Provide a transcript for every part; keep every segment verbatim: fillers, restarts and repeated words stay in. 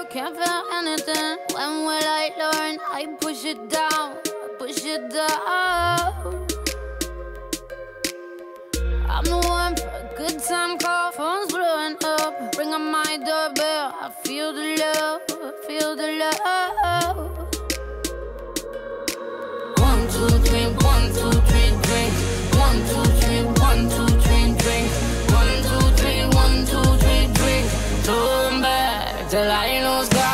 up, can't feel anything. When will I learn? I push it down, push it down. I'm the one for a good time call. Phone's blowing up, ring on my doorbell. I feel the love, I feel the love. One, two, three, one, two, three, drink. One, two, three, one, two, three, drink. One, two, three, one, two, three, drink. Turn back till I lose God.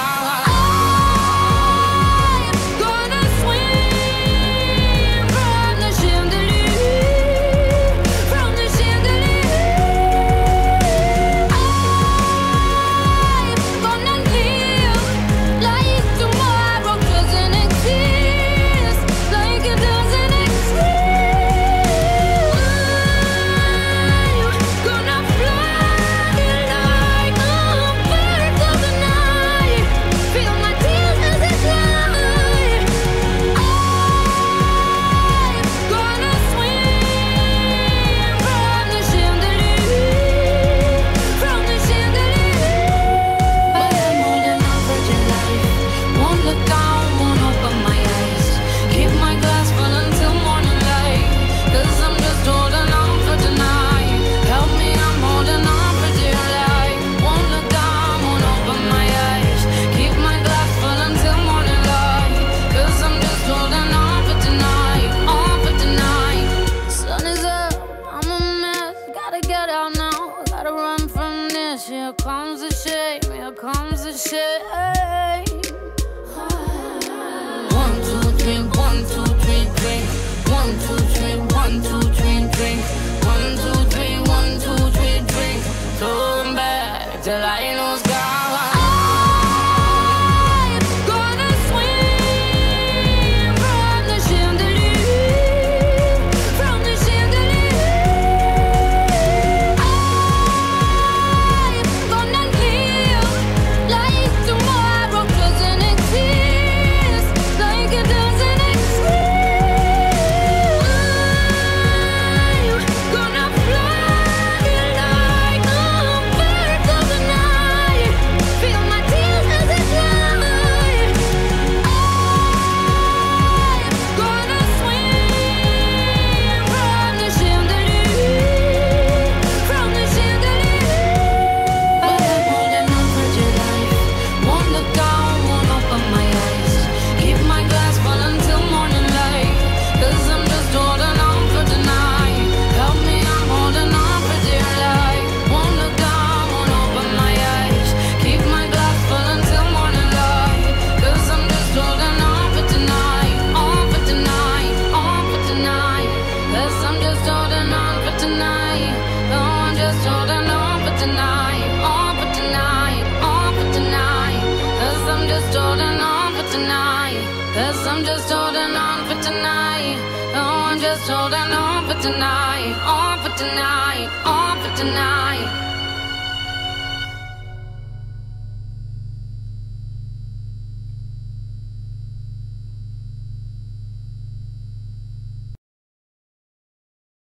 Here comes the shame, here comes the shame. One, two, three, one, two, three, drink. One, two, three, one, two, three, drink. One, two, three, one, two, three, drink. Turn back till I lose God. Cause I'm just holding on for tonight. Oh, I'm just holding on for tonight. On for tonight, on for tonight.